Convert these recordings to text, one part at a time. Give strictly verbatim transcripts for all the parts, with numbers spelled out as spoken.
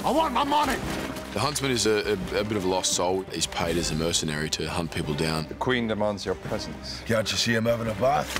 I want my money! The Huntsman is a, a, a bit of a lost soul. He's paid as a mercenary to hunt people down. The Queen demands your presence. Can't you see him having a bath?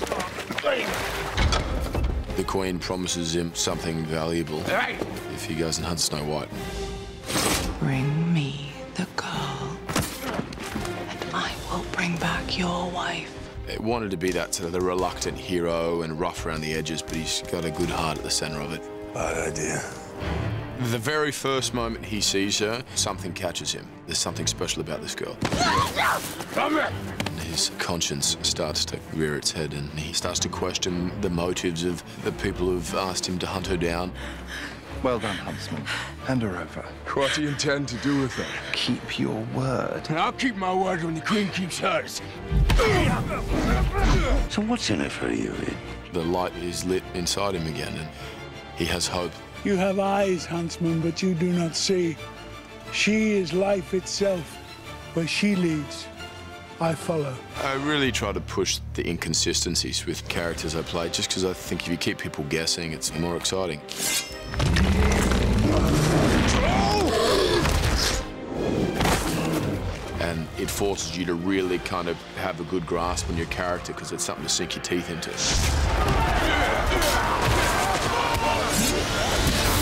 The Queen promises him something valuable Hey! if he goes and hunts Snow White. Bring me the girl, and I will bring back your wife. It wanted to be that sort of the reluctant hero and rough around the edges, but he's got a good heart at the centre of it. Bad idea. The very first moment he sees her, something catches him. There's something special about this girl. Come here! And his conscience starts to rear its head, and he starts to question the motives of the people who've asked him to hunt her down. Well done, Huntsman. Hand her over. What do you intend to do with her? Keep your word. And I'll keep my word when the Queen keeps hers. So what's in it for you, Ed? The light is lit inside him again, and he has hope. You have eyes, Huntsman, but you do not see. She is life itself. Where she leads, I follow. I really try to push the inconsistencies with characters I play, just because I think if you keep people guessing, it's more exciting. And it forces you to really kind of have a good grasp on your character, because it's something to sink your teeth into.